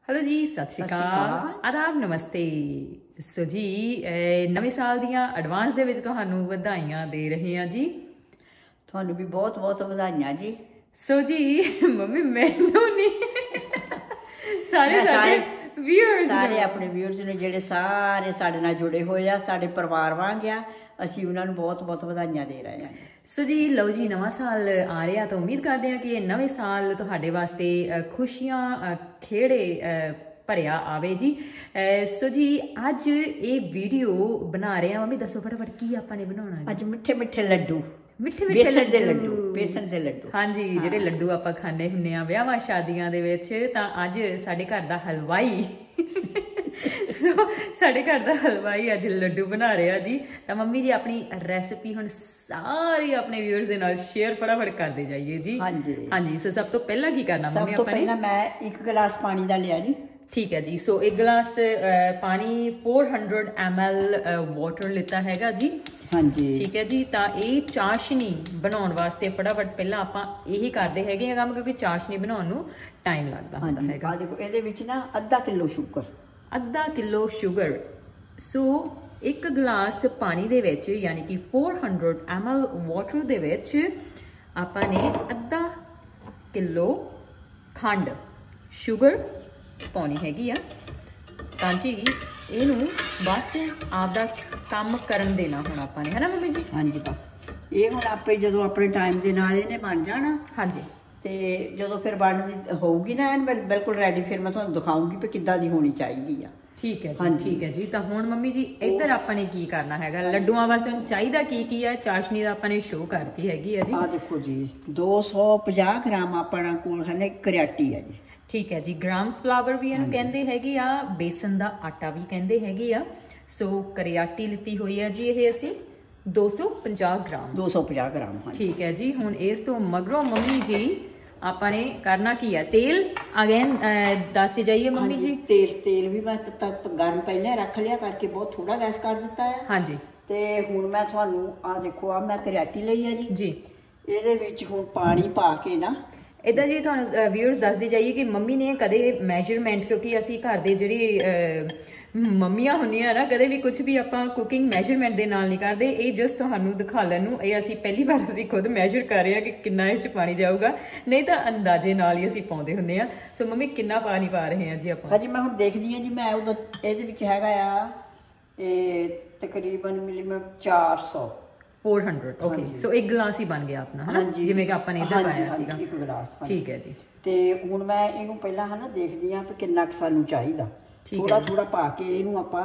Hello जी, सत श्री अकाल, आदाब, नमस्ते। सो जी नवे साल दियां एडवांस दे विच तुहानू वधाइयां दे रहे हैं जी। तुहानू भी बहुत बहुत वधाइयां जी। सो जी मम्मी मैनू नहीं सारे व्यूअर्स सारे अपने व्यूअर्स ने ਜਿਹੜੇ ਸਾਰੇ ਸਾਡੇ ਨਾਲ ਜੁੜੇ ਹੋਏ ਆ, ਸਾਡੇ ਪਰਿਵਾਰ ਵਾਂਗ ਆ, ਅਸੀਂ ਉਹਨਾਂ ਨੂੰ ਬਹੁਤ ਬਹੁਤ ਵਧਾਈਆਂ ਦੇ ਰਹੇ ਹਾਂ। सो जी लो जी, नवा साल आ रहा तो उम्मीद करते हैं कि ये नवे साल तुहाडे वास्ते खुशियां खेड़े भरिया आवे जी। सो जी अज ये वीडियो बना रहे हैं, मम्मी दसो फटाफट की आपने बनाना? अज मिठे मिठे लड्डू, मिठे मिठे लड्डू, बेसन दे लड्डू। हाँ जी, ਜਿਹੜੇ ਲੱਡੂ ਆਪਾਂ ਖਾਂਦੇ ਹੁੰਨੇ ਆ ਵਿਆਹਾਂ ਸ਼ਾਦੀਆਂ ਦੇ ਵਿੱਚ, ਤਾਂ ਅੱਜ ਸਾਡੇ ਘਰ ਦਾ ਹਲਵਾਈ ਸੋ ਸਾਡੇ ਘਰ ਦਾ ਹਲਵਾਈ ਅੱਜ ਲੱਡੂ ਬਣਾ ਰਿਹਾ ਜੀ। ਤਾਂ ਮੰਮੀ ਜੀ ਆਪਣੀ ਰੈਸਿਪੀ ਹੁਣ ਸਾਰੇ ਆਪਣੇ ਵਿਊਅਰਸ ਦੇ ਨਾਲ ਸ਼ੇਅਰ ਫਟਾਫਟ ਕਰਦੇ ਜਾਈਏ ਜੀ। ਹਾਂਜੀ ਹਾਂਜੀ, ਸੋ ਸਭ ਤੋਂ ਪਹਿਲਾਂ ਕੀ ਕਰਨਾ ਮੰਮੀ ਆਪਾਂ ਨੇ? ਸਭ ਤੋਂ ਪਹਿਲਾਂ ਮੈਂ 1 गिलास ਪਾਣੀ ਦਾ ਲਿਆ ਜੀ। ठीक है जी। सो 1 गिलास पानी 400 ml वाटर लिता हैगा जी। हाँ जी, ठीक है जी। तो ये चाशनी बनाने वास्ते फटाफट पहला आपां यही करते हैगे काम, क्योंकि चाशनी बनाने नूं टाइम लगता होंदा हैगा। आ देखो इहदे विच ना आधा किलो शुगर, आधा किलो शुगर। सो 1 गिलास पानी दे विच यानी कि 400 ml वाटर दे विच आपां ने आधा किलो खंड शुगर पानी हैगी आ। तां जी इनू बस आपदा काम करन देना हुण आपां ने, है ना मम्मी जी? हाँ जी, बस ये हुण आपे जदों अपने टाइम दे नाल इहने बन जाना। हाँ जी, ते जदों फिर बनदी होऊगी ना बिल्कुल रेडी, फिर मैं तुहानूं दिखाऊंगी कि किद्दां दी होनी चाहिदी आ। ठीक है जी, ठीक है जी। तो हुण मम्मी जी इधर आपां ने की करना हैगा? लड्डूआं वास्ते चाहिदा की है? चाशनी दा आपां ने शो करती हैगी है जी। आ देखो जी 250 ग्राम अपना कोल है करियाटी है जी। ठीक है जी। ग्राम फ्लावर भी इहनूं कहंदे हैगे आ, बेसन दा आटा भी कहंदे हैगे आ। सो करियाटी लिती हुई है जी ये असीं 250 ग्राम। 250 ग्राम, हाँ। ठीक है जी। हुण इस तो मगरों मम्मी जी आपां ने करना की है? तेल अगेन दसते जाइए मम्मी जी। तेल भी मैं तक गर्म पहले रख लिया करके बहुत थोड़ा गैस कर दिता है। हाँ जी। ते हुण मैं तुहानूं आ देखो आ मैं करियाटी लई है जी। इहदे विच हुण पानी पा के ना इदा जी तुहानूं व्यूअर्स दसदे जाइए कि मम्मी ने कदे मैजरमेंट, क्योंकि असीं घर दे जिहड़ी मम्मियां हुंदियां ना, कदे भी कुछ भी आपां कुकिंग मैजरमेंट दे नाल नहीं करदे। ये जस्ट तुहानूं दिखाउण नूं ये असीं पहली बार असीं खुद मैजर कर रहे हैं कि कितना इस पानी जाऊगा, नहीं तो अंदाजे नाल ही असीं पाउंदे हुंदे आ। सो मम्मी कितना पानी पा रहे हैं जी आपां? हाँ जी, मैं हुण देखदी हां जी। मैं उहदा इहदे विच हैगा आ तकरीबन मिनिमम 400 ओके। सो 1 गिलास ही बन गया अपना, है ना? जिवें कि आपां ने इधर पाया सीगा 1 गिलास। ठीक है जी। ते हुण मैं इहनूं पहिलां है ना देखदी हां कि किन्ना क सानूं चाहीदा। थोड़ा थोड़ा पा के इहनूं आपां,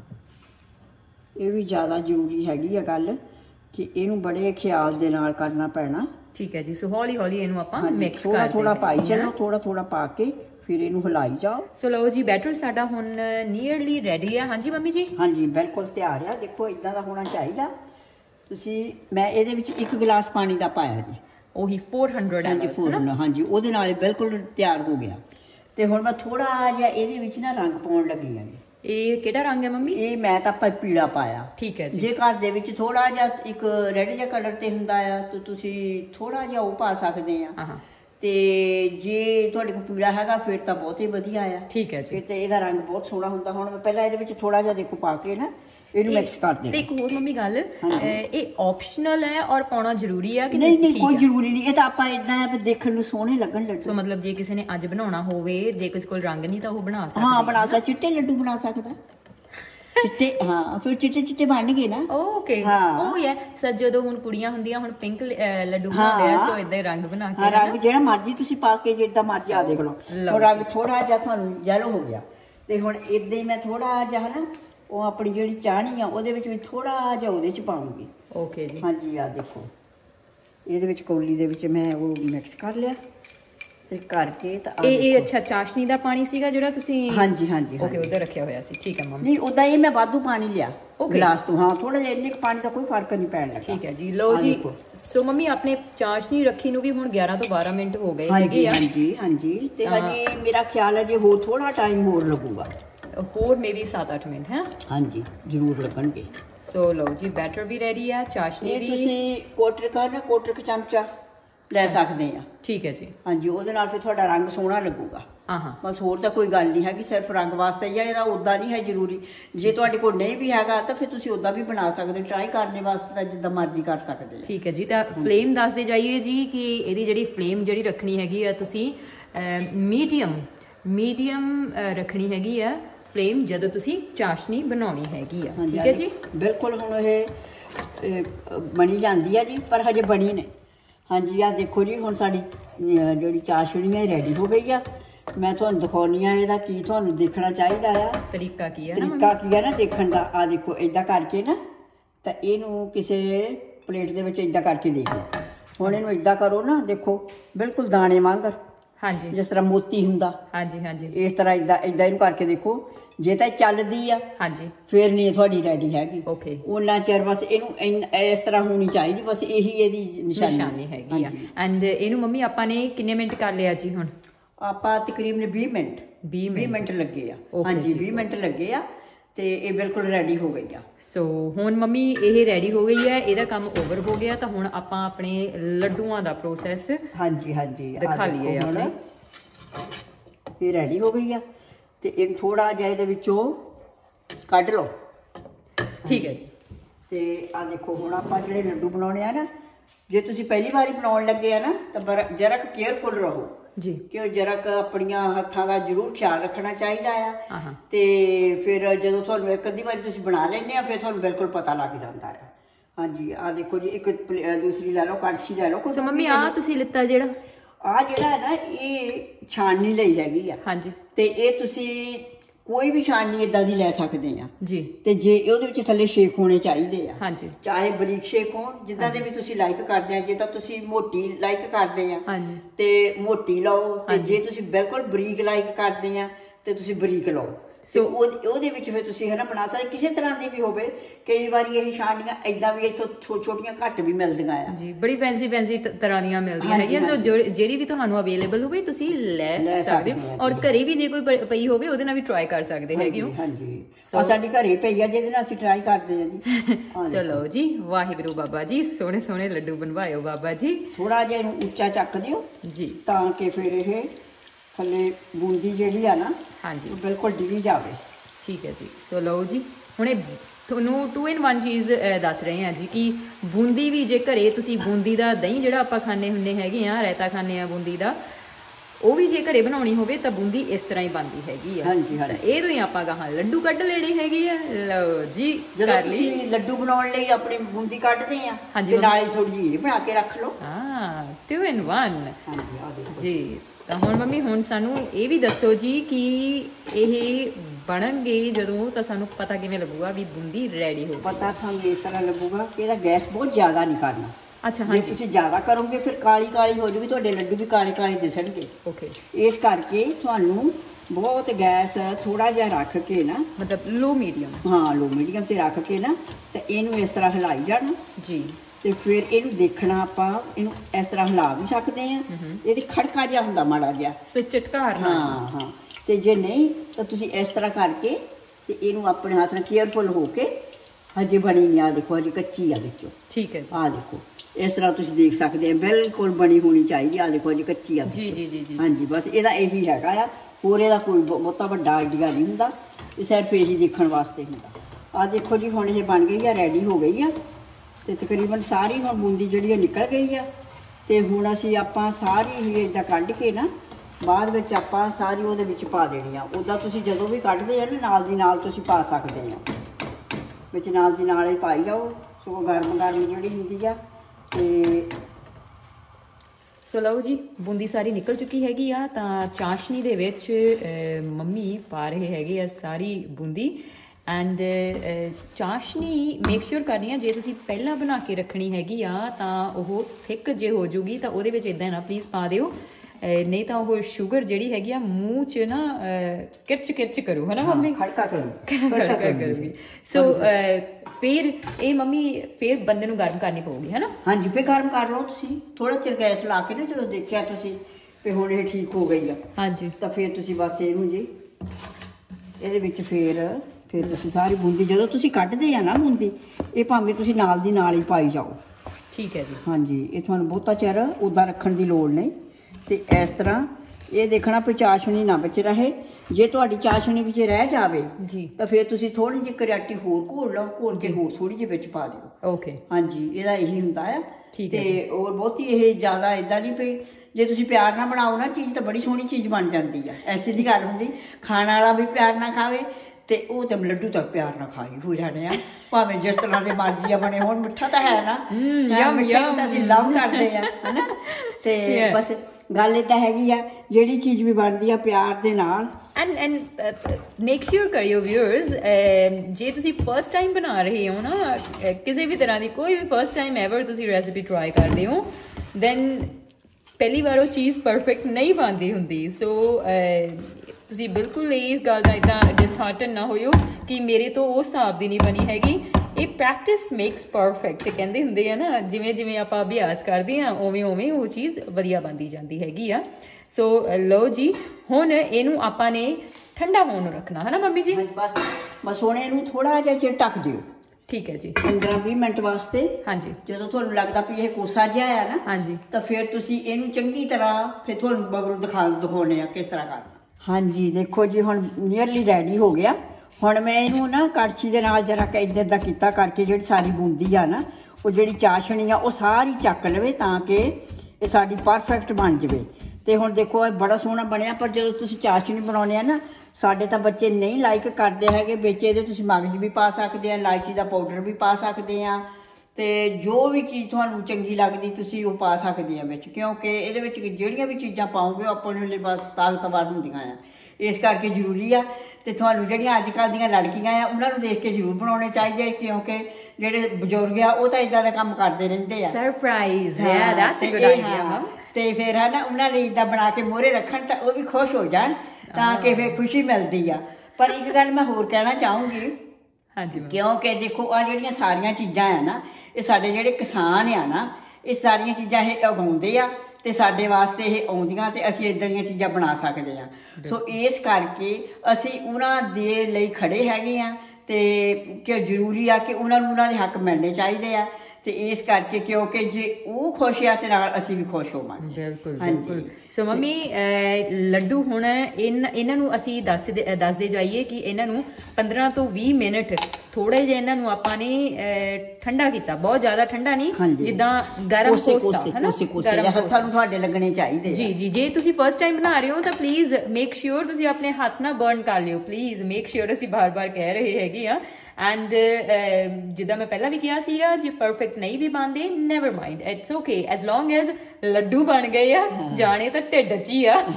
ये भी ज़्यादा जरूरी हैगी आ गल कि इहनूं बड़े ख्याल दे नाल करना पैना। ठीक है जी। सो हौली हौली इहनूं आपां मिक्स कर थोड़ा थोड़ा पाई चलो, थोड़ा थोड़ा पा के फिर इहनूं हिलाई जाओ। सो लो जी, बैटर साडा हुण नीयरली रेडी है। हाँ जी मम्मी जी। हाँ जी, बिल्कुल तैयार है। देखो इदां दा होना चाहिदा। ਤੁਸੀਂ मैं ਇਹਦੇ ਵਿੱਚ 1 गिलास ਪਾਣੀ ਦਾ ਪਾਇਆ ਜੀ, ਉਹੀ 400 हाँ जी 400। हाँ जी, ਉਹਦੇ ਨਾਲ ਬਿਲਕੁਲ ਤਿਆਰ ਹੋ ਗਿਆ। ਤੇ ਹੁਣ ਮੈਂ ਥੋੜਾ ਜਿਹਾ ਇਹਦੇ ਵਿੱਚ ਨਾ ਰੰਗ ਪਾਉਣ ਲੱਗੀ ਹਾਂ ਜੀ। ਇਹ ਕਿਹੜਾ ਰੰਗ ਹੈ ਮੰਮੀ? ਇਹ ਮੈਂ ਤਾਂ ਪੀਲਾ ਪਾਇਆ। ਠੀਕ ਹੈ ਜੀ। ਜੇ ਘਰ ਦੇ ਵਿੱਚ ਥੋੜਾ ਜਿਹਾ ਇੱਕ ਰੈੱਡ ਜਿਹਾ ਕਲਰ ਤੇ ਹੁੰਦਾ ਆ ਤਾਂ ਤੁਸੀਂ ਥੋੜਾ ਜਿਹਾ ਉਹ ਪਾ ਸਕਦੇ ਆ। ਹਾਂ। ਤੇ ਜੇ ਤੁਹਾਡੇ ਕੋਲ ਪੀਲਾ ਹੈਗਾ ਫਿਰ ਤਾਂ ਬਹੁਤ ਹੀ ਵਧੀਆ ਆ। ਠੀਕ ਹੈ ਜੀ। ਫਿਰ ਤੇ ਇਹਦਾ ਰੰਗ ਬਹੁਤ ਸੋਹਣਾ ਹੁੰਦਾ। ਹੁਣ ਮੈਂ ਪਹਿਲਾਂ ਇਹਦੇ ਵਿੱਚ ਥੋੜਾ ਜਿਹਾ ਦੇਖੋ ਪਾ ਕੇ ਨਾ ਇਹਨੂੰ ਮਿਕਸ ਕਰ ਦੇਣਾ। ਤੇ ਇੱਕ ਹੋਰ ਮੰਮੀ ਗੱਲ, ਇਹ ਆਪਸ਼ਨਲ ਹੈ ਔਰ ਪਾਉਣਾ ਜ਼ਰੂਰੀ ਹੈ ਕਿ ਨਹੀਂ? ਨਹੀਂ, ਕੋਈ ਜ਼ਰੂਰੀ ਨਹੀਂ। ਇਹ ਤਾਂ ਆਪਾਂ ਇਦਾਂ ਹੈ ਵੀ ਦੇਖਣ ਨੂੰ ਸੋਹਣੇ ਲੱਗਣ ਲੱਡੂ। ਸੋ ਮਤਲਬ ਜੇ ਕਿਸੇ ਨੇ ਅੱਜ ਬਣਾਉਣਾ ਹੋਵੇ, ਜੇ ਕਿਸੇ ਕੋਲ ਰੰਗ ਨਹੀਂ ਤਾਂ ਉਹ ਬਣਾ ਸਕਦਾ। ਹਾਂ, ਬਣਾ ਸਕਦਾ। ਚਿੱਟੇ ਲੱਡੂ ਬਣਾ ਸਕਦਾ। ਚਿੱਟੇ, ਹਾਂ, ਫਿਰ ਚਿੱਟੇ ਚਿੱਟੇ ਬਣ ਗਏ ਨਾ। ਓਕੇ। ਉਹ ਹੈ ਸਰ, ਜਦੋਂ ਹੁਣ ਕੁੜੀਆਂ ਹੁੰਦੀਆਂ ਹੁਣ ਪਿੰਕ ਲੱਡੂ ਬਣਾਉਂਦੇ ਆ, ਸੋ ਇਦਾਂ ਰੰਗ ਬਣਾ ਕੇ। ਹਾਂ, ਰੰਗ ਜਿਹੜਾ ਮਰਜ਼ੀ ਤੁਸੀਂ ਪਾ ਕੇ ਜਿੱਦਾਂ ਮਰਜ਼ੀ ਆ ਦੇਖ ਲਓ। ਹੁਣ ਰੰਗ ਥੋੜਾ ਜਿਹਾ ਤੁਹਾਨੂੰ ਯੈਲੋ ਹੋ ਗਿਆ ਤੇ ਹੁਣ ਇਦਾਂ ਹੀ ਮੈਂ ਥੋੜਾ ਜਿਹਾ ਨਾ ਉਹ ਆਪਣੀ ਜਿਹੜੀ ਚਾਹਣੀ ਆ ਉਹਦੇ ਵਿੱਚ ਵੀ ਥੋੜਾ ਜਿਹਾ ਉਹਦੇ ਚ ਪਾਉਂਗੀ। ਓਕੇ ਜੀ। ਹਾਂਜੀ, ਆ ਦੇਖੋ ਇਹਦੇ ਵਿੱਚ ਕੌਲੀ ਦੇ ਵਿੱਚ ਮੈਂ ਉਹ ਮਿਕਸ ਕਰ ਲਿਆ ਤੇ ਕਰਕੇ ਤਾਂ ਇਹ ਅੱਛਾ ਚਾਸ਼ਨੀ ਦਾ ਪਾਣੀ ਸੀਗਾ ਜਿਹੜਾ ਤੁਸੀਂ? ਹਾਂਜੀ ਹਾਂਜੀ। ਓਕੇ, ਉਧਰ ਰੱਖਿਆ ਹੋਇਆ ਸੀ। ਠੀਕ ਹੈ ਮੰਮੀ। ਨਹੀਂ, ਉਦਾਂ ਇਹ ਮੈਂ ਵਾਧੂ ਪਾਣੀ ਲਿਆ गिलास तो। हाँ, थोड़ा जिहा इन्ने पानी का कोई फर्क नहीं पैण लगा। ठीक है जी। लो जी, सो मम्मी आपने चाशनी रखी नूं भी हुण 11 तो 12 मिनट हो गए। हाँ जी हाँ जी हाँ जी। ते हजे मेरा ख्याल है जे होर थोड़ा टाइम होर लगूगा, होर मे भी 7-8 मिनट है। हाँ जी, जरूर लगणगे। सो लो जी, बैटर भी रेडी है, चाशनी भी। तुसीं कोटर का चमचा ले सकते हैं। ठीक है जी। हाँ जी, ਉਹਦੇ ਨਾਲ ਫਿਰ ਤੁਹਾਡਾ ਰੰਗ ਸੋਹਣਾ ਲੱਗੂਗਾ। ਹਾਂ ਬਸ ਹੋਰ ਤਾਂ ਕੋਈ ਗੱਲ ਨਹੀਂ ਹੈਗੀ, ਸਿਰਫ ਰੰਗ ਵਾਸਤੇ ਹੀ ਆ, ਇਹਦਾ ਉਦਾਂ ਨਹੀਂ ਹੈ ਜ਼ਰੂਰੀ। ਜੇ ਤੁਹਾਡੇ ਕੋਲ ਨਹੀਂ ਵੀ ਹੈਗਾ ਤਾਂ ਫਿਰ ਤੁਸੀਂ ਉਦਾਂ ਵੀ ਬਣਾ ਸਕਦੇ ਹੋ, ਟਰਾਈ ਕਰਨੇ ਵਾਸਤੇ ਤਾਂ ਜਿੱਦਾਂ ਮਰਜ਼ੀ ਕਰ ਸਕਦੇ ਹੋ। ਠੀਕ ਹੈ ਜੀ। ਤਾਂ ਫਲੇਮ ਦੱਸਦੇ ਜਾਈਏ ਜੀ ਕਿ ਇਹਦੀ ਜਿਹੜੀ ਫਲੇਮ ਜਿਹੜੀ ਰੱਖਣੀ ਹੈਗੀ ਆ ਤੁਸੀਂ ਮੀਡੀਅਮ ਰੱਖਣੀ ਹੈਗੀ ਆ ਫਲੇਮ ਜਦੋਂ ਤੁਸੀਂ ਚਾਸ਼ਨੀ ਬਣਾਉਣੀ ਹੈਗੀ ਆ। ਠੀਕ ਹੈ ਜੀ, ਬਿਲਕੁਲ। ਹੁਣ ਇਹ ਬਣੀ ਜਾਂਦੀ ਆ ਜੀ, ਪਰ ਹਜੇ ਬਣੀ ਨਹੀਂ। ਹਾਂਜੀ ਆ ਦੇਖੋ ਜੀ, ਹੁਣ ਸਾਡੀ ਜਿਹੜੀ ਚਾਸ਼ਨੀ ਹੈ ਰੈਡੀ ਹੋ ਗਈ ਆ। ਮੈਂ ਤੁਹਾਨੂੰ ਦਿਖਾਉਣੀ ਆ ਇਹਦਾ ਕੀ ਤੁਹਾਨੂੰ ਦੇਖਣਾ ਚਾਹੀਦਾ ਆ, ਤਰੀਕਾ ਕੀ ਹੈ ਨਾ ਦੇਖਣ ਦਾ। ਆ ਦੇਖੋ ਇਦਾਂ ਕਰਕੇ ਨਾ, ਤਾਂ ਇਹਨੂੰ ਕਿਸੇ ਪਲੇਟ ਦੇ ਵਿੱਚ ਇਦਾਂ ਕਰਕੇ ਦੇਖ ਲਓ। ਹੁਣ ਇਹਨੂੰ ਇਦਾਂ ਕਰੋ ਨਾ, ਦੇਖੋ ਬਿਲਕੁਲ ਦਾਣੇ ਵਾਂਗ, ਹਾਂਜੀ ਜਿਸ ਤਰ੍ਹਾਂ ਮੋਤੀ ਹੁੰਦਾ, ਹਾਂਜੀ ਇਸ ਤਰ੍ਹਾਂ ਇਦਾਂ ਇਹਨੂੰ ਕਰਕੇ ਦੇਖੋ। ਜੇ ਤਾਂ ਚੱਲਦੀ ਆ ਹਾਂਜੀ ਫਿਰ ਨਹੀਂ ਤੁਹਾਡੀ ਰੈਡੀ ਹੈਗੀ। ਓਕੇ, ਉਹਨਾਂ ਚਿਰ ਬਸ ਇਹਨੂੰ ਇਸ ਤਰ੍ਹਾਂ ਹੋਣੀ ਚਾਹੀਦੀ, ਬਸ ਇਹੀ ਇਹਦੀ ਨਿਸ਼ਾਨੀ ਹੈਗੀ ਆ। ਐਂਡ ਇਹਨੂੰ ਮੰਮੀ ਆਪਾਂ ਨੇ ਕਿੰਨੇ ਮਿੰਟ ਕਰ ਲਿਆ ਜੀ? ਹੁਣ ਆਪਾਂ ਤਕਰੀਬਨ 20 ਮਿੰਟ ਲੱਗੇ ਆ। ਹਾਂਜੀ 20 ਮਿੰਟ ਲੱਗੇ ਆ ਤੇ ਇਹ ਬਿਲਕੁਲ ਰੈਡੀ ਹੋ ਗਈ ਆ। ਸੋ ਹੁਣ ਮੰਮੀ ਇਹ ਰੈਡੀ ਹੋ ਗਈ ਹੈ, ਇਹਦਾ ਕੰਮ ਓਵਰ ਹੋ ਗਿਆ। ਤਾਂ ਹੁਣ ਆਪਾਂ ਆਪਣੇ ਲੱਡੂਆਂ ਦਾ ਪ੍ਰੋਸੈਸ ਹਾਂਜੀ ਦਿਖਾ ਲਈਏ। ਆਪਣੇ ਇਹ ਰੈਡੀ ਹੋ ਗਈ ਆ ਤੇ ਇਹਨੂੰ ਥੋੜਾ ਜਿਹਾ ਇਹਦੇ ਵਿੱਚੋਂ ਕੱਢ ਲਓ। ਠੀਕ ਹੈ ਜੀ। ਤੇ ਆ ਦੇਖੋ ਹੁਣ ਆਪਾਂ ਜਿਹੜੇ ਲੱਡੂ ਬਣਾਉਣੇ ਆ ਨਾ, ਜੇ ਤੁਸੀਂ ਪਹਿਲੀ ਵਾਰੀ ਬਣਾਉਣ ਲੱਗੇ ਆ ਨਾ ਤਾਂ ਜਰਾ ਕੇਅਰਫੁਲ ਰਹੋ ਜੀ, ਕਿ ਜਰਾ ਆਪਣੀਆਂ ਹੱਥਾਂ ਦਾ ਜ਼ਰੂਰ ਖਿਆਲ ਰੱਖਣਾ ਚਾਹੀਦਾ ਆ। ਤੇ ਫਿਰ ਜਦੋਂ ਤੁਹਾਨੂੰ ਇੱਕ ਅੱਧੀ ਵਾਰੀ ਤੁਸੀਂ ਬਣਾ ਲੈਂਦੇ ਆ ਫਿਰ ਤੁਹਾਨੂੰ ਬਿਲਕੁਲ ਪਤਾ ਲੱਗ ਜਾਂਦਾ ਆ। ਹਾਂਜੀ ਆ ਦੇਖੋ ਜੀ, ਇੱਕ ਦੂਸਰੀ ਲੈ ਲਓ, ਕੜਛੀ ਲੈ ਲਓ। ਸੋ ਮੰਮੀ ਆ ਤੁਸੀਂ ਲਿੱਤਾ ਜਿਹੜਾ ਹੈ ਨਾ, ਇਹ ਛਾਣਨੀ ਲਈ ਹੈਗੀ ਆ। ਹਾਂਜੀ, ਤੇ ਇਹ ਤੁਸੀਂ ਕੋਈ ਵੀ ਛਾਣਨੀ ਇਦਾਂ ਦੀ ਲੈ ਸਕਦੇ ਆ ਜੀ। ਤੇ ਜੇ ਉਹਦੇ ਵਿੱਚ ਥੱਲੇ ਛੇਕ ਹੋਣੇ ਚਾਹੀਦੇ ਆ, ਹਾਂਜੀ, ਚਾਹੇ ਬਰੀਕ ਛੇਕ ਹੋਣ, ਜਿੱਦਾਂ ਦੇ ਵੀ ਤੁਸੀਂ ਲਾਈਕ ਕਰਦੇ ਆ। ਜੇ ਤਾਂ ਤੁਸੀਂ ਮੋਟੀ ਲਾਈਕ ਕਰਦੇ ਆ ਤੇ ਮੋਟੀ ਲਓ, ਤੇ ਜੇ ਤੁਸੀਂ ਬਿਲਕੁਲ ਬਰੀਕ ਲਾਈਕ ਕਰਦੇ ਆ ਤੇ ਤੁਸੀਂ ਬਰੀਕ ਲਓ। ਸੋ ਉਹਦੇ ਵਿੱਚ ਫਿਰ ਤੁਸੀਂ ਹੈ ਨਾ ਬਣਾ ਸਕਦੇ, ਕਿਸੇ ਤਰ੍ਹਾਂ ਦੀ ਵੀ ਹੋਵੇ। ਕਈ ਵਾਰੀ ਇਹ ਛਾਣਨੀਆਂ ਏਦਾਂ ਵੀ ਇੱਥੋਂ ਛੋਟੀਆਂ ਘੱਟ ਵੀ ਮਿਲਦੀਆਂ ਆ ਜੀ, ਬੜੀ ਫੈਂਸੀ ਤਰ੍ਹਾਂ ਦੀਆਂ ਮਿਲਦੀਆਂ ਹੈਗੀਆਂ। ਸੋ ਜਿਹੜੀ ਵੀ ਤੁਹਾਨੂੰ ਅਵੇਲੇਬਲ ਹੋਵੇ ਤੁਸੀਂ ਲੈ ਸਕਦੇ ਹੋ, ਔਰ ਘਰੇ ਵੀ ਜੇ ਕੋਈ ਪਈ ਹੋਵੇ ਉਹਦੇ ਨਾਲ ਵੀ ਟਰਾਈ ਕਰ ਸਕਦੇ ਹੈਗੇ ਹੋ। ਹਾਂਜੀ ਸਾਡੀ ਘਰੇ ਪਈ ਆ, ਜਿਹਦੇ ਨਾਲ ਅਸੀਂ ਟਰਾਈ ਕਰਦੇ ਆ ਜੀ। ਚਲੋ ਜੀ, ਵਾਹਿਗੁਰੂ ਬਾਬਾ ਜੀ, ਸੋਹਣੇ ਸੋਹਣੇ ਲੱਡੂ ਬਣਵਾਇਓ ਬਾਬਾ ਜੀ। ਥੋੜਾ ਜਿਹਾ ਇਹਨੂੰ ਉੱਚਾ ਚੱਕ ਦਿਓ ਜੀ, ਤਾਂ ਕਿ ਫਿਰ ਇਹ ਥੱਲੇ ਬੂੰਦੀ ਜਿਹੜੀ ਆ ਨਾ, ਹਾਂਜੀ, ਬਿਲਕੁਲ ਡਿੱਗੀ ਜਾਵੇ। ਠੀਕ ਹੈ ਜੀ। ਸੋ ਲਓ ਜੀ, ਹੁਣ ਇਹ ਤੁਹਾਨੂੰ 2 in 1 ਚੀਜ਼ ਦੱਸ ਰਹੇ ਹਾਂ ਜੀ ਕਿ ਬੂੰਦੀ ਵੀ ਜੇ ਘਰੇ ਤੁਸੀਂ ਬੂੰਦੀ ਦਾ ਦਹੀਂ ਜਿਹੜਾ ਆਪਾਂ ਖਾਣੇ ਹੁੰਦੇ ਹੈਗੇ ਆ, ਰਾਇਤਾ ਖਾਣੇ ਆ ਬੂੰਦੀ ਦਾ, ਉਹ ਵੀ ਜੇ ਘਰੇ ਬਣਾਉਣੀ ਹੋਵੇ ਤਾਂ ਬੂੰਦੀ ਇਸ ਤਰ੍ਹਾਂ ਹੀ ਬਣਦੀ ਹੈਗੀ ਆ। ਹਾਂਜੀ ਇਹ ਤੋਂ ਹੀ ਆਪਾਂ ਗਾਹਾਂ ਲੱਡੂ ਕੱਢ ਲੈਣੇ ਹੈਗੇ ਆ। ਲਓ ਜੀ, ਜਦੋਂ ਤੁਸੀਂ ਲੱਡੂ ਬਣਾਉਣ ਲਈ ਆਪਣੀ ਬੂੰਦੀ ਕੱਢਦੇ ਆ ਤੇ ਨਾਲ ਹੀ ਥੋੜੀ ਜਿਹੀ ਬਣਾ ਕੇ ਰੱਖ ਲਓ। 2 in 1। ਹਾਂਜੀ ਆ ਦੇਖੋ ਜੀ। ਤਾਂ ਹੁਣ ਮੰਮੀ ਹੁਣ ਸਾਨੂੰ ਇਹ ਵੀ ਦੱਸੋ ਜੀ ਕਿ ਇਹ ਬਣਨਗੇ ਜਦੋਂ ਤਾਂ ਸਾਨੂੰ ਪਤਾ ਕਿਵੇਂ ਲੱਗੂਗਾ ਵੀ ਬੂੰਦੀ ਰੈਡੀ ਹੋ ਗਈ? ਪਤਾ ਤੁਹਾਨੂੰ ਇਸ ਤਰ੍ਹਾਂ ਲੱਗੂਗਾ ਕਿ ਇਹਦਾ ਗੈਸ ਬਹੁਤ ਜ਼ਿਆਦਾ ਨਹੀਂ ਕਰਨਾ। ਅੱਛਾ, ਹਾਂਜੀ। ਜੇ ਤੁਸੀਂ ਜ਼ਿਆਦਾ ਕਰੋਗੇ ਫਿਰ ਕਾਲੀ ਹੋ ਜੂਗੀ, ਤੁਹਾਡੇ ਲੱਡੂ ਵੀ ਕਾਲੇ ਦਿਸਣਗੇ। ਓਕੇ, ਇਸ ਕਰਕੇ ਤੁਹਾਨੂੰ ਬਹੁਤ ਗੈਸ ਥੋੜਾ ਜਿਹਾ ਰੱਖ ਕੇ ਨਾ, ਮਤਲਬ ਲੋ ਮੀਡੀਅਮ, ਲੋ ਮੀਡੀਅਮ ਤੇ ਰੱਖ ਕੇ ਨਾ, ਤੇ ਇਹਨੂੰ ਇਸ ਤਰ੍ਹਾਂ ਹਿਲਾਈ ਜਾਣਾ ਜੀ। ਤੇ ਫਿਰ ਇਹਨੂੰ ਦੇਖਣਾ, ਆਪਾਂ ਇਹਨੂੰ ਇਸ ਤਰ੍ਹਾਂ ਹਿਲਾ ਵੀ ਸਕਦੇ ਆ। ਇਹਦੀ ਖੜਕਾ ਜਿਹਾ ਹੁੰਦਾ ਮਾੜਾ ਜਿਹਾ, ਸੋ ਝਟਕਾਰ। ਹਾਂ। ਤੇ ਜੇ ਨਹੀਂ ਤਾਂ ਤੁਸੀਂ ਇਸ ਤਰ੍ਹਾਂ ਕਰਕੇ ਤੇ ਇਹਨੂੰ ਆਪਣੇ ਹੱਥ ਨਾਲ ਕੇਅਰਫੁਲ ਹੋ ਕੇ, ਹਜੇ ਬਣੀ ਨਹੀਂ, ਆ ਦੇਖੋ ਹਜੇ ਕੱਚੀ ਆ ਦੇਖੋ। ਠੀਕ ਹੈ, ਆ ਦੇਖੋ ਇਸ ਤਰ੍ਹਾਂ ਤੁਸੀਂ ਦੇਖ ਸਕਦੇ ਆ, ਬਿਲਕੁਲ ਬਣੀ ਹੋਣੀ ਚਾਹੀਦੀ। ਆ ਦੇਖੋ ਹਜੇ ਕੱਚੀ ਆ ਜੀ। ਹਾਂਜੀ, ਬਸ ਇਹਦਾ ਇਹੀ ਹੈਗਾ ਆ, ਹੋਰ ਇਹਦਾ ਕੋਈ ਬਹੁਤਾ ਵੱਡਾ ਆਈਡੀਆ ਨਹੀਂ ਹੁੰਦਾ, ਇਹ ਸਿਰਫ ਇਹੀ ਦੇਖਣ ਵਾਸਤੇ ਹੁੰਦਾ। ਆ ਦੇਖੋ ਜੀ, ਹੁਣ ਇਹ ਬਣ ਗਈ ਆ, ਰੈਡੀ ਹੋ ਗਈ ਆ। ਤੇ ਤਕਰੀਬਨ ਸਾਰੀ ਹੁਣ ਬੂੰਦੀ ਜਿਹੜੀ ਆ ਨਿਕਲ ਗਈ ਆ। ਤੇ ਹੁਣ ਆਪਾਂ ਸਾਰੀ ਹੀ ਇੱਦਾਂ ਕੱਢ ਕੇ ਨਾ, ਬਾਅਦ ਵਿੱਚ ਆਪਾਂ ਸਾਰੀ ਉਹਦੇ ਵਿੱਚ ਪਾ ਦੇਣੀ ਆ। ਉੱਦਾਂ ਤੁਸੀਂ ਜਦੋਂ ਵੀ ਕੱਢਦੇ ਆ ਨਾ, ਨਾਲ ਦੀ ਨਾਲ ਤੁਸੀਂ ਪਾ ਸਕਦੇ ਆ, ਵਿੱਚ ਨਾਲ ਦੀ ਨਾਲ ਹੀ ਪਾਈ ਜਾਓ। ਸੋ ਗਰਮ ਜਿਹੜੀ ਹੁੰਦੀ ਆ। ਤੇ ਸੋ ਲਓ ਜੀ, ਬੂੰਦੀ ਸਾਰੀ ਨਿਕਲ ਚੁੱਕੀ ਹੈਗੀ ਆ। ਤਾਂ ਚਾਸ਼ਨੀ ਦੇ ਵਿੱਚ ਮੰਮੀ ਪਾ ਰਹੇ ਹੈਗੇ ਆ ਸਾਰੀ ਬੂੰਦੀ। ਐਂਡ ਚਾਸ਼ਨੀ ਮੇਕ ਸ਼ੋਰ ਕਰਨੀ ਆ, ਜੇ ਤੁਸੀਂ ਪਹਿਲਾਂ ਬਣਾ ਕੇ ਰੱਖਣੀ ਹੈਗੀ ਆ ਤਾਂ ਉਹ ਥਿੱਕ ਜੇ ਹੋ ਜੂਗੀ, ਤਾਂ ਉਹਦੇ ਵਿੱਚ ਇਦਾਂ ਨਾ ਪਲੀਜ਼ ਪਾ ਦਿਓ, ਨਹੀਂ ਤਾਂ ਉਹ ਸ਼ੂਗਰ ਜਿਹੜੀ ਹੈਗੀ ਆ ਮੂੰਹ 'ਚ ਨਾ ਕਿਰਚ ਕਰੂ, ਹੈ ਨਾ ਮੰਮੀ? ਖੜਕਾ ਕਰੂਗੀ। ਸੋ ਫਿਰ ਇਹ ਮੰਮੀ ਫਿਰ ਬੰਦੇ ਨੂੰ ਗਰਮ ਕਰਨੀ ਪਊਗੀ, ਹੈ ਨਾ? ਹਾਂਜੀ, ਫਿਰ ਗਰਮ ਕਰ ਲਓ ਤੁਸੀਂ ਥੋੜਾ ਚਿਰ ਗੈਸ ਲਾ ਕੇ ਨਾ। ਜਦੋਂ ਦੇਖਿਆ ਤੁਸੀਂ ਵੀ ਹੁਣ ਇਹ ਠੀਕ ਹੋ ਗਈ ਆ, ਹਾਂਜੀ, ਤਾਂ ਫਿਰ ਤੁਸੀਂ ਬਸ ਇਹਨੂੰ ਜੀ ਇਹਦੇ ਵਿੱਚ ਫਿਰ ਤੁਸੀਂ ਸਾਰੀ ਬੂੰਦੀ, ਜਦੋਂ ਤੁਸੀਂ ਕੱਢਦੇ ਆ ਨਾ ਬੂੰਦੀ, ਇਹ ਭਾਵੇਂ ਤੁਸੀਂ ਨਾਲ ਦੀ ਨਾਲ ਹੀ ਪਾਈ ਜਾਓ। ਠੀਕ ਹੈ ਜੀ। ਹਾਂਜੀ, ਇਹ ਤੁਹਾਨੂੰ ਬਹੁਤਾ ਚਿਰ ਉੱਦਾਂ ਰੱਖਣ ਦੀ ਲੋੜ ਨਹੀਂ। ਤੇ ਇਸ ਤਰ੍ਹਾਂ ਇਹ ਦੇਖਣਾ ਵੀ ਚਾਸ਼ਣੀ ਨਾ ਵਿੱਚ ਰਹੇ। ਜੇ ਤੁਹਾਡੀ ਚਾਸ਼ਣੀ ਵਿੱਚ ਰਹਿ ਜਾਵੇ ਜੀ ਤਾਂ ਫਿਰ ਤੁਸੀਂ ਥੋੜੀ ਜਿਹੀ ਕਰਿਆਟੀ ਹੋਰ ਘੋਲ ਲਓ, ਘੋਲ ਕੇ ਹੋਰ ਥੋੜੀ ਜਿਹੀ ਵਿੱਚ ਪਾ ਦਿਓ। ਓਕੇ ਹਾਂਜੀ, ਇਹਦਾ ਇਹੀ ਹੁੰਦਾ ਆ। ਠੀਕ ਹੈ ਤੇ ਹੋਰ ਬਹੁਤੀ ਇਹ ਜ਼ਿਆਦਾ ਇਦਾਂ ਨਹੀਂ ਪਈ। ਜੇ ਤੁਸੀਂ ਪਿਆਰ ਨਾਲ ਬਣਾਓ ਨਾ ਚੀਜ਼ ਤਾਂ ਬੜੀ ਸੋਹਣੀ ਚੀਜ਼ ਬਣ ਜਾਂਦੀ ਆ। ਐਸੀ ਨਹੀਂ ਗੱਲ ਹੁੰਦੀ, ਖਾਣ ਵਾਲਾ ਵੀ ਪਿਆਰ ਨਾਲ ਖਾਵੇ ਤੇ ਉਹ ਤਾਂ ਲੱਡੂ ਤਾਂ ਪਿਆਰ ਨਾਲ ਖਾਈ ਹੋ ਜਾਣੇ ਆ, ਭਾਵੇਂ ਜਿਸ ਤਰ੍ਹਾਂ ਦੇ ਮਰਜ਼ੀ ਆ ਬਣੇ ਹੋਣ। ਮਿੱਠਾ ਤਾਂ ਹੈ ਨਾ, ਮਿੱਠੇ ਨੂੰ ਤਾਂ ਅਸੀਂ ਲਵ ਕਰਦੇ ਆ, ਹਨਾ। ਤੇ ਬਸ ਗੱਲ ਏਦਾਂ ਹੈਗੀ ਆ, ਜਿਹੜੀ ਚੀਜ਼ ਵੀ ਬਣਦੀ ਆ ਪਿਆਰ ਦੇ ਨਾਲ। ਐਂਡ ਮੇਕ ਸ਼ੋਰ ਕਰਿਓ ਵਿਊਅਰਸ, ਜੇ ਤੁਸੀਂ ਫਸਟ ਟਾਈਮ ਬਣਾ ਰਹੇ ਹੋ ਨਾ ਕਿਸੇ ਵੀ ਤਰ੍ਹਾਂ ਦੀ ਕੋਈ ਵੀ ਫਸਟ ਟਾਈਮ ਐਵਰ ਤੁਸੀਂ ਰੈਸਿਪੀ ਟਰਾਈ ਕਰਦੇ ਹੋ, ਦੈਨ ਪਹਿਲੀ ਵਾਰ ਉਹ ਚੀਜ਼ ਪਰਫੈਕਟ ਨਹੀਂ ਬਣਦੀ ਹੁੰਦੀ। ਸੋ ਤੁਸੀਂ ਬਿਲਕੁਲ ਇਸ ਗੱਲ ਦਾ ਇੱਦਾਂ ਡਿਸਹਾਰਟਨ ਨਾ ਹੋਇਓ ਕਿ ਮੇਰੇ ਤੋਂ ਉਸ ਹਿਸਾਬ ਦੀ ਨਹੀਂ ਬਣੀ ਹੈਗੀ। ਇਹ ਪ੍ਰੈਕਟਿਸ ਮੇਕਸ ਪਰਫੈਕਟ ਕਹਿੰਦੇ ਹੁੰਦੇ ਆ ਨਾ, ਜਿਵੇਂ ਜਿਵੇਂ ਆਪਾਂ ਅਭਿਆਸ ਕਰਦੇ ਹਾਂ ਉਵੇਂ ਉਵੇਂ ਉਹ ਚੀਜ਼ ਵਧੀਆ ਬਣਦੀ ਜਾਂਦੀ ਹੈਗੀ ਆ। ਸੋ ਲਓ ਜੀ, ਹੁਣ ਇਹਨੂੰ ਆਪਾਂ ਨੇ ਠੰਡਾ ਹੋਣ ਨੂੰ ਰੱਖਣਾ ਹੈ ਨਾ ਮੰਮੀ ਜੀ? ਬਸ ਹੁਣ ਇਹਨੂੰ ਥੋੜਾ ਜਿਹਾ ਚਿਰ ਢੱਕ ਦਿਓ। ਠੀਕ ਹੈ ਜੀ, 15-20 ਮਿੰਟ ਵਾਸਤੇ। ਹਾਂਜੀ, ਜਦੋਂ ਤੁਹਾਨੂੰ ਲੱਗਦਾ ਵੀ ਇਹ ਕੋਸਾ ਜਿਹਾ ਆ ਨਾ, ਹਾਂਜੀ, ਤਾਂ ਫਿਰ ਤੁਸੀਂ ਇਹਨੂੰ ਚੰਗੀ ਤਰ੍ਹਾਂ ਫਿਰ ਤੁਹਾਨੂੰ ਮਗਰੋਂ ਦਿਖਾਉਣੇ ਆ ਕਿਸ ਤਰ੍ਹਾਂ ਕਰਨਾ। ਹਾਂਜੀ ਦੇਖੋ ਜੀ, ਹੁਣ ਨੀਅਰਲੀ ਰੈਡੀ ਹੋ ਗਿਆ। ਹੁਣ ਮੈਂ ਇਹਨੂੰ ਨਾ ਕੜਛੀ ਦੇ ਨਾਲ ਜਰਾ ਇੱਦਾਂ ਇੱਦਾਂ ਕੀਤਾ ਕਰਕੇ ਜਿਹੜੀ ਸਾਰੀ ਬੂੰਦੀ ਆ ਨਾ, ਉਹ ਜਿਹੜੀ ਚਾਸ਼ਣੀ ਆ ਉਹ ਸਾਰੀ ਚੱਕ ਲਵੇ ਤਾਂ ਕਿ ਇਹ ਸਾਡੀ ਪਰਫੈਕਟ ਬਣ ਜਾਵੇ। ਤੇ ਹੁਣ ਦੇਖੋ ਇਹ ਬੜਾ ਸੋਹਣਾ ਬਣਿਆ। ਪਰ ਜਦੋਂ ਤੁਸੀਂ ਚਾਸ਼ਣੀ ਬਣਾਉਂਦੇ ਆ ਨਾ, ਸਾਡੇ ਤਾਂ ਬੱਚੇ ਨਹੀਂ ਲਾਈਕ ਕਰਦੇ ਹੈਗੇ। ਵਿੱਚ ਇਹਦੇ ਤੁਸੀਂ ਮਗਜ਼ ਵੀ ਪਾ ਸਕਦੇ ਆ, ਇਲਾਇਚੀ ਦਾ ਪਾਊਡਰ ਵੀ ਪਾ ਸਕਦੇ ਆ, ਤੇ ਜੋ ਵੀ ਚੀਜ਼ ਤੁਹਾਨੂੰ ਚੰਗੀ ਲੱਗਦੀ ਤੁਸੀਂ ਉਹ ਪਾ ਸਕਦੇ ਆ ਵਿੱਚ, ਕਿਉਂਕਿ ਇਹਦੇ ਵਿੱਚ ਜਿਹੜੀਆਂ ਵੀ ਚੀਜ਼ਾਂ ਪਾਓਗੇ ਉਹ ਆਪਣੇ ਲਈ ਬਸ ਤਾਕਤਵਰ ਹੁੰਦੀਆਂ ਆ, ਇਸ ਕਰਕੇ ਜ਼ਰੂਰੀ ਆ। ਤੇ ਤੁਹਾਨੂੰ ਜਿਹੜੀਆਂ ਅੱਜ ਕੱਲ੍ਹ ਦੀਆਂ ਲੜਕੀਆਂ ਆ ਉਹਨਾਂ ਨੂੰ ਦੇਖ ਕੇ ਜ਼ਰੂਰ ਬਣਾਉਣੇ ਚਾਹੀਦੇ, ਕਿਉਂਕਿ ਜਿਹੜੇ ਬਜ਼ੁਰਗ ਆ ਉਹ ਤਾਂ ਇਦਾਂ ਦਾ ਕੰਮ ਕਰਦੇ ਰਹਿੰਦੇ ਆ। ਸਰਪ੍ਰਾਈਜ਼ ਹੈ, that's a good idea mum. ਤੇ ਫਿਰ ਹੈ ਨਾ ਉਹਨਾਂ ਲਈ ਇਦਾਂ ਬਣਾ ਕੇ ਮੋਹਰੇ ਰੱਖਣ ਤਾਂ ਉਹ ਵੀ ਖੁਸ਼ ਹੋ ਜਾਣ, ਤਾਂ ਕਿ ਫਿਰ ਖੁਸ਼ੀ ਮਿਲਦੀ ਆ। ਪਰ ਇੱਕ ਗੱਲ ਮੈਂ ਹੋਰ ਕਹਿਣਾ ਚਾਹੂੰਗੀ, ਹਾਂਜੀ, ਕਿਉਂਕਿ ਦੇਖੋ ਆ ਜਿਹੜੀਆਂ ਸਾਰੀਆਂ ਚੀਜ਼ਾਂ ਆ ਨਾ, ਇਹ ਸਾਡੇ ਜਿਹੜੇ ਕਿਸਾਨ ਆ ਨਾ, ਇਹ ਸਾਰੀਆਂ ਚੀਜ਼ਾਂ ਇਹ ਉਗਾਉਂਦੇ ਆ ਤੇ ਸਾਡੇ ਵਾਸਤੇ ਇਹ ਆਉਂਦੀਆਂ, ਤੇ ਅਸੀਂ ਇਦਾਂ ਦੀਆਂ ਚੀਜ਼ਾਂ ਬਣਾ ਸਕਦੇ ਆ। ਸੋ ਇਸ ਕਰਕੇ ਅਸੀਂ ਉਹਨਾਂ ਦੇ ਲਈ ਖੜੇ ਹੈਗੇ ਆ, ਤੇ ਕਿ ਜ਼ਰੂਰੀ ਆ ਕਿ ਉਹਨਾਂ ਨੂੰ ਉਹਨਾਂ ਦੇ ਹੱਕ ਮਿਲਣੇ ਚਾਹੀਦੇ ਆ। ਤੇ ਇਸ ਕਰਕੇ ਕਿਉਂਕਿ ਜੇ ਉਹ ਖੁਸ਼ ਆ ਤੇ ਨਾਲ ਅਸੀਂ ਵੀ ਖੁਸ਼ ਹੋਵਾਂਗੇ। ਬਿਲਕੁਲ ਬਿਲਕੁਲ। ਸੋ ਮੰਮੀ ਲੱਡੂ ਹੁਣ ਇਹਨਾਂ ਨੂੰ ਅਸੀਂ ਦੱਸਦੇ ਜਾਈਏ ਕਿ ਇਹਨਾਂ ਨੂੰ 15 ਤੋਂ 20 ਮਿੰਟ ਥੋੜੇ ਜਿਹੇ ਇਹਨਾਂ ਨੂੰ ਆਪਾਂ ਨੇ ਠੰਡਾ ਕੀਤਾ, ਬਹੁਤ ਜ਼ਿਆਦਾ ਠੰਡਾ ਨਹੀਂ, ਜਿੱਦਾਂ ਗਰਮ ਕੋਸਾ ਹੈ ਨਾ, ਗਰਮ ਹੱਥਾਂ ਨੂੰ ਤੁਹਾਡੇ ਲੱਗਣੇ ਚਾਹੀਦੇ। ਜੀ ਜੀ, ਜੇ ਤੁਸੀਂ ਫਸਟ ਟਾਈਮ ਬਣਾ ਰਹੇ ਹੋ ਤਾਂ ਪਲੀਜ਼ ਮੇਕ ਸ਼ੋਰ ਤੁਸੀਂ ਆਪਣੇ ਹੱਥ ਨਾਲ ਬਰਨ ਕਰ ਲਿਓ, ਪਲੀਜ਼ ਮੇਕ ਸ਼ੋਰ। ਅਸੀਂ ਬਾਰ-ਬਾਰ ਕਹਿ ਰਹੇ ਹੈਗੇ ਆ। ਐਂਡ ਜਿੱਦਾਂ ਮੈਂ ਪਹਿਲਾਂ ਵੀ ਕਿਹਾ ਸੀਗਾ, ਜੇ ਪਰਫੈਕਟ ਨਹੀਂ ਵੀ ਬਣਦੇ never mind, it's okay, as long as laddoo ਬਣ ਗਏ ਆ, ਜਾਣੇ ਤਾਂ ਢਿੱਡ 'ਚ ਹੀ ਆ।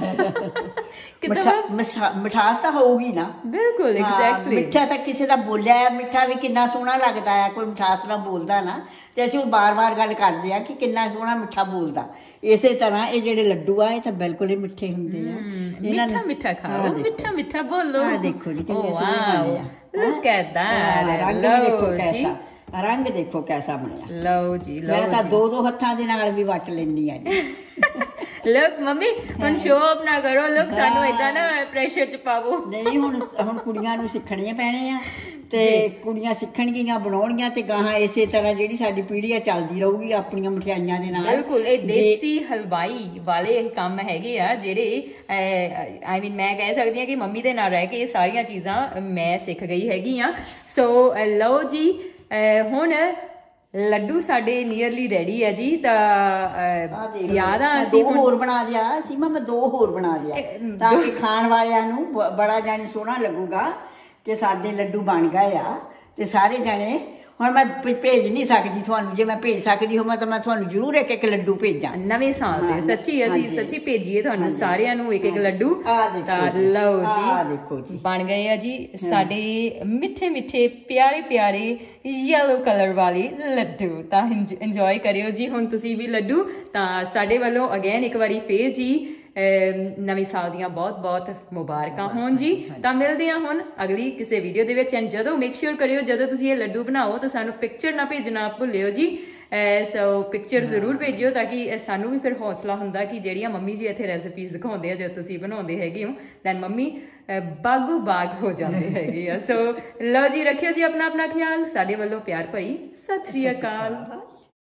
ਮਿਠਾਸ ਤਾਂ ਹੋਊਗੀ ਨਾ। ਬਿਲਕੁਲ, ਐਗਜ਼ੈਕਟਲੀ। ਮਿੱਠਾ ਤਾਂ ਕਿਸੇ ਦਾ ਬੋਲਿਆ, ਮਿੱਠਾ ਵੀ ਕਿੰਨਾ ਸੋਹਣਾ ਲੱਗਦਾ ਆ, ਕੋਈ ਮਿਠਾਸ ਨਾਲ ਬੋਲਦਾ ਨਾ, ਤੇ ਅਸੀਂ ਉਹ ਬਾਰ-ਬਾਰ ਗੱਲ ਕਰਦੇ ਆ ਕਿ ਕਿੰਨਾ ਸੋਹਣਾ ਮਿੱਠਾ ਬੋਲਦਾ। ਇਸੇ ਤਰ੍ਹਾਂ ਇਹ ਜਿਹੜੇ ਲੱਡੂ ਆ ਇਹ ਤਾਂ ਬਿਲਕੁਲ ਹੀ ਮਿੱਠੇ ਹੁੰਦੇ ਆ। ਮਿੱਠਾ ਮਿੱਠਾ ਖਾਓ, ਮਿੱਠਾ ਮਿੱਠਾ ਬੋਲੋ। ਦੇਖੋ ਜੀ ਕਿੰਨੇ ਸੋਹਣੇ ਬਣੇ ਆ। Look at that. ਰੰਗ ਦੇਖੋ ਕੈਸਾ, ਰੰਗ ਦੇਖੋ ਕੈਸਾ ਬਣਿਆ। ਲਓ ਜੀ, ਲਓ ਜੀ। ਮੈਂ ਤਾਂ ਦੋ ਹੱਥਾਂ ਦੇ ਨਾਲ ਵੀ ਵੱਟ ਲੈਂਦੀ ਆ ਜੀ। ਲੋਕ ਮੰਮੀ ਹੁਣ ਸ਼ੋਅ ਅਪ ਨਾ ਕਰੋ, ਲੋਕ ਸਾਨੂੰ ਏਦਾਂ ਨਾ ਪ੍ਰੈਸ਼ਰ ਚ ਪਾਵੋ। ਨਹੀਂ, ਹੁਣ ਕੁੜੀਆਂ ਨੂੰ ਸਿੱਖਣੀਆਂ ਪੈਣੇ ਆ, ਤੇ ਕੁੜੀਆਂ ਸਿੱਖਣਗੀਆਂ, ਬਣਾਉਣਗੀਆਂ, ਤੇ ਗਾਹਾਂ ਇਸੇ ਤਰ੍ਹਾਂ ਜਿਹੜੀ ਸਾਡੀ ਪੀੜ੍ਹੀ ਆ ਚੱਲਦੀ ਰਹੂਗੀ ਆਪਣੀਆਂ ਮਠਿਆਈਆਂ ਦੇ ਨਾਲ। ਬਿਲਕੁਲ, ਇਹ ਦੇਸੀ ਹਲਵਾਈ ਵਾਲੇ ਇਹ ਕੰਮ ਹੈਗੇ ਆ ਜਿਹੜੇ ਆਈ ਮੀਨ ਮੈਂ ਕਹਿ ਸਕਦੀ ਹਾਂ ਕਿ ਮੰਮੀ ਦੇ ਨਾਲ ਰਹਿ ਕੇ ਇਹ ਸਾਰੀਆਂ ਚੀਜ਼ਾਂ ਮੈਂ ਸਿੱਖ ਗਈ ਹੈਗੀ ਆ। ਸੋ ਲਓ ਜੀ, ਹੁਣ ਲੱਡੂ ਸਾਡੇ ਨੀਅਰਲੀ ਰੈਡੀ ਹੈ ਜੀ। ਤਾਂ ਜ਼ਿਆਦਾ ਅਸੀਂ ਹੋਰ ਬਣਾ ਦਿਆ ਸੀਮਾ, ਮੈਂ 2 ਹੋਰ ਬਣਾ ਦਿਆ ਤਾਂ ਕਿ ਖਾਣ ਵਾਲਿਆਂ ਨੂੰ ਬੜਾ ਜਾਣੀ ਸੋਹਣਾ ਲੱਗੂਗਾ ਕਿ ਸਾਡੇ ਲੱਡੂ ਬਣ ਗਏ ਆ। ਤੇ ਸਾਰੇ ਜਾਣੇ ਹੁਣ ਮੈਂ ਭੇਜ ਨਹੀਂ ਸਕਦੀ ਤੁਹਾਨੂੰ, ਜੇ ਮੈਂ ਭੇਜ ਸਕਦੀ ਹੋਵਾਂ ਤਾਂ ਮੈਂ ਤੁਹਾਨੂੰ ਜ਼ਰੂਰ ਇੱਕ ਲੱਡੂ ਭੇਜਾਂ ਨਵੇਂ ਸਾਲ ਤੇ। ਸੱਚੀ ਅਸੀਂ ਸੱਚੀ ਭੇਜੀਏ ਤੁਹਾਨੂੰ ਸਾਰਿਆਂ ਨੂੰ ਇੱਕ ਲੱਡੂ। ਤਾਂ ਲਓ ਜੀ, ਦੇਖੋ ਜੀ ਬਣ ਗਏ ਆ ਜੀ ਸਾਡੇ ਮਿੱਠੇ ਮਿੱਠੇ ਪਿਆਰੇ ਪਿਆਰੇ ਯੈਲੋ ਕਲਰ ਵਾਲੇ ਲੱਡੂ। ਤਾਂ ਇੰਜੋਏ ਕਰਿਓ ਜੀ ਹੁਣ ਤੁਸੀਂ ਵੀ ਲੱਡੂ। ਤਾਂ ਸਾਡੇ ਵੱਲੋਂ ਅਗੇਨ ਇੱਕ ਵਾਰੀ ਫੇਰ ਜੀ ਨਵੇਂ ਸਾਲ ਦੀਆਂ ਬਹੁਤ ਬਹੁਤ ਮੁਬਾਰਕਾਂ ਹੋਣ ਜੀ। ਤਾਂ ਮਿਲਦੇ ਹਾਂ ਹੁਣ ਅਗਲੀ ਕਿਸੇ ਵੀਡੀਓ ਦੇ ਵਿੱਚ। ਐਂਡ ਜਦੋਂ ਮੇਕ ਸ਼ੋਰ ਕਰਿਓ ਜਦੋਂ ਤੁਸੀਂ ਇਹ ਲੱਡੂ ਬਣਾਓ ਤਾਂ ਸਾਨੂੰ ਪਿਕਚਰ ਨਾ ਭੇਜਣਾ ਭੁੱਲਿਓ ਜੀ। ਸੋ ਪਿਕਚਰ ਜ਼ਰੂਰ ਭੇਜਿਓ ਤਾਂ ਕਿ ਸਾਨੂੰ ਵੀ ਫਿਰ ਹੌਸਲਾ ਹੁੰਦਾ ਕਿ ਜਿਹੜੀਆਂ ਮੰਮੀ ਜੀ ਇੱਥੇ ਰੈਸਿਪੀਜ਼ ਦਿਖਾਉਂਦੇ ਆ ਜਦ ਤੁਸੀਂ ਬਣਾਉਂਦੇ ਹੈਗੇ ਹੋ ਦੈਨ ਮੰਮੀ ਬਾਗੋ ਬਾਗ ਹੋ ਜਾਂਦੇ ਹੈਗੇ ਆ। ਸੋ ਲਓ ਜੀ, ਰੱਖਿਓ ਜੀ ਆਪਣਾ ਖਿਆਲ। ਸਾਡੇ ਵੱਲੋਂ ਪਿਆਰ ਭਰੀ ਸਤਿ ਸ਼੍ਰੀ ਅਕਾਲ।